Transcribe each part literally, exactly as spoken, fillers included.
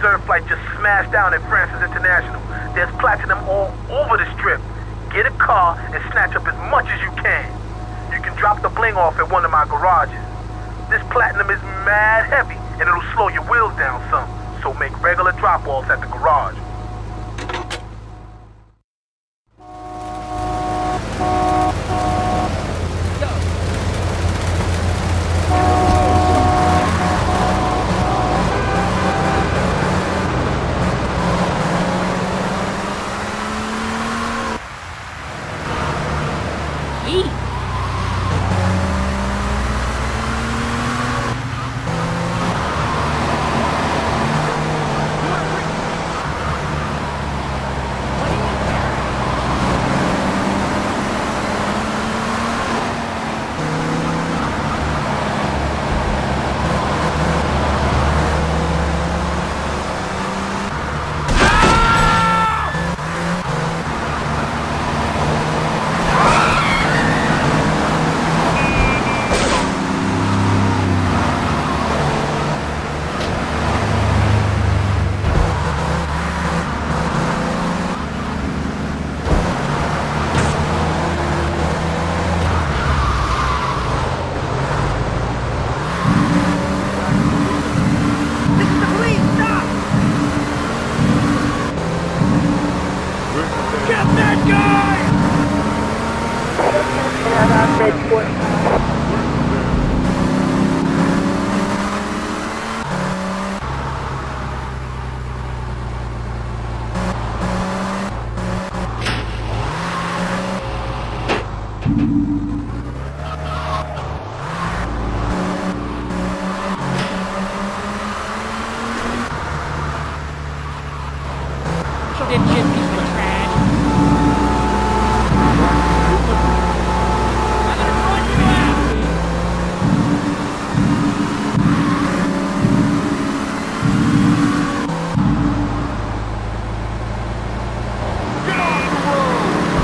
reserve flight just smashed down at Francis International. There's platinum all over the strip. Get a car and snatch up as much as you can. You can drop the bling off at one of my garages. This platinum is mad heavy and it'll slow your wheels down some, so make regular drop-offs at the garage.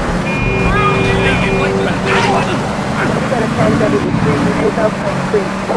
That is extremely without my